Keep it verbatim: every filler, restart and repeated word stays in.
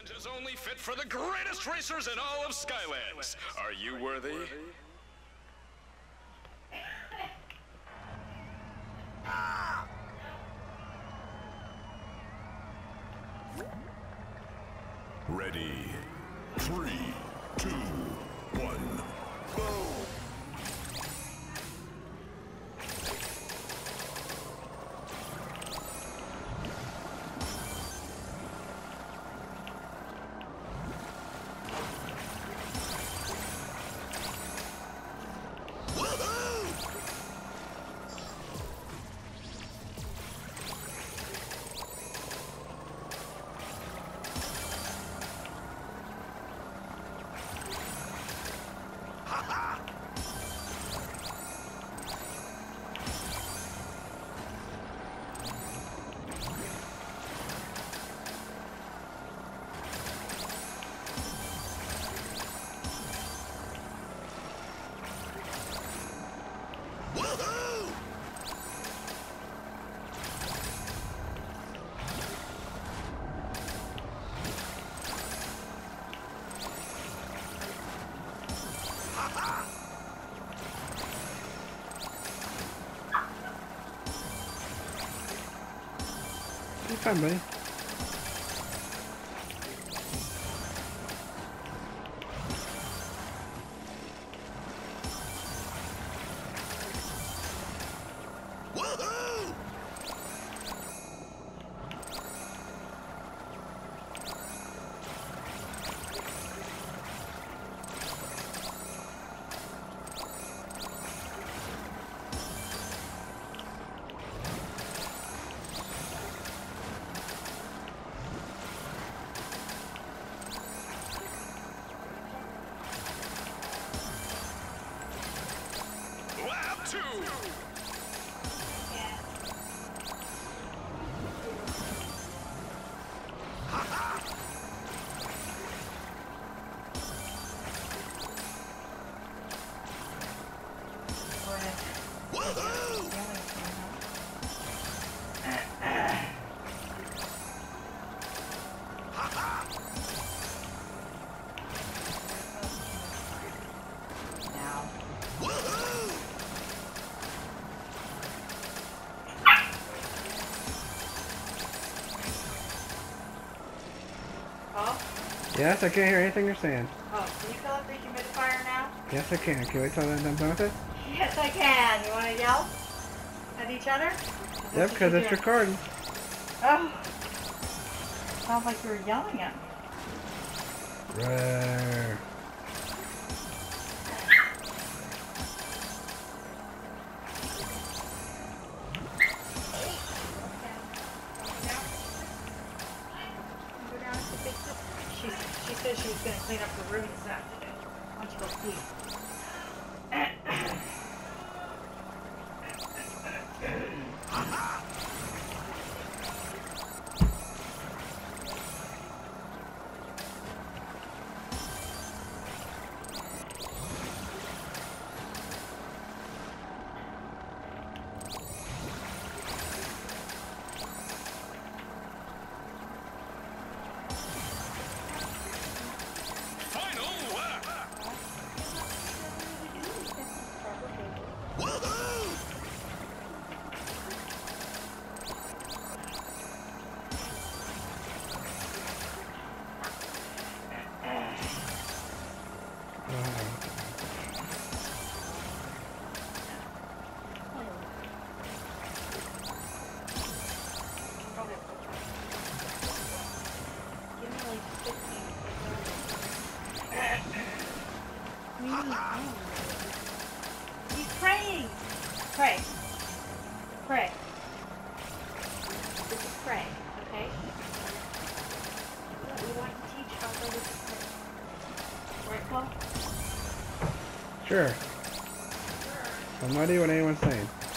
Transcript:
is only fit for the greatest racers in all of Skylands. Are you worthy? Ready. Three, two, one, go! You're fine, buddy. Two. Yes, I can't hear anything you're saying. Oh, can you fill up the humidifier now? Yes, I can. Can we tell them I'm done with it? Yes, I can. You want to yell at each other? Yep, because it's recording. Oh. Sounds like you were yelling at me. Roar. She, she said she was going to clean up the room this afternoon. Why don't you go pee? He's praying. Pray. Pray. This is pray, okay? We want to teach our brothers to pray. Right, Paul? Sure. I'm ready when anyone's saying.